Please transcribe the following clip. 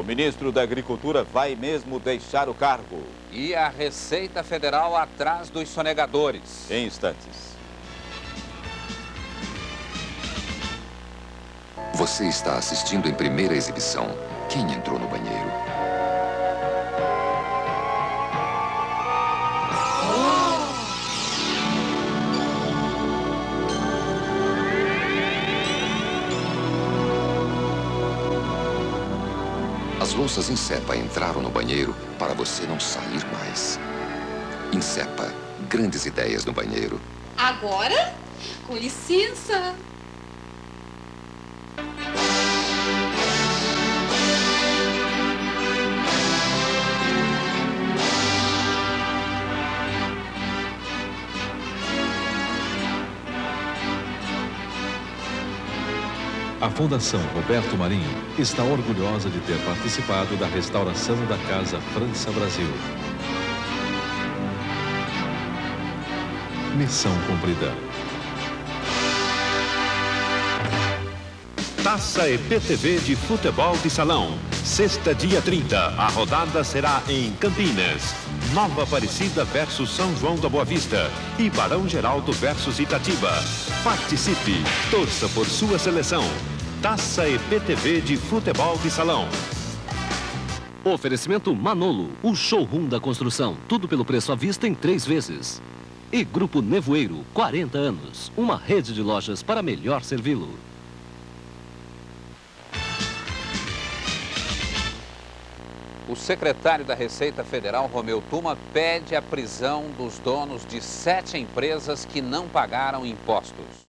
O ministro da Agricultura vai mesmo deixar o cargo. E a Receita Federal atrás dos sonegadores. Em instantes. Você está assistindo em primeira exibição. Quem entrou no banheiro? As louças Insepa entraram no banheiro para você não sair mais. Insepa, grandes ideias no banheiro. Agora, com licença. A Fundação Roberto Marinho está orgulhosa de ter participado da restauração da Casa França-Brasil. Missão cumprida. Taça EPTV de Futebol de Salão. Sexta, dia 30. A rodada será em Campinas. Nova Aparecida versus São João da Boa Vista. E Barão Geraldo versus Itatiba. Participe. Torça por sua seleção. Taça EPTV de Futebol de Salão. Oferecimento Manolo, o showroom da construção. Tudo pelo preço à vista em 3 vezes. E Grupo Nevoeiro, 40 anos. Uma rede de lojas para melhor servi-lo. O secretário da Receita Federal, Romeu Tuma, pede a prisão dos donos de 7 empresas que não pagaram impostos.